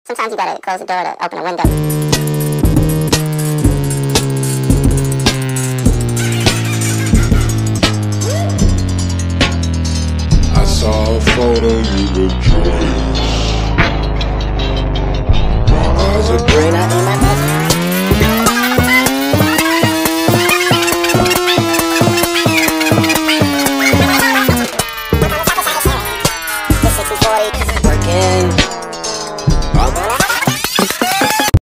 Sometimes you gotta close the door to open a window. I saw a photo you looked joyous.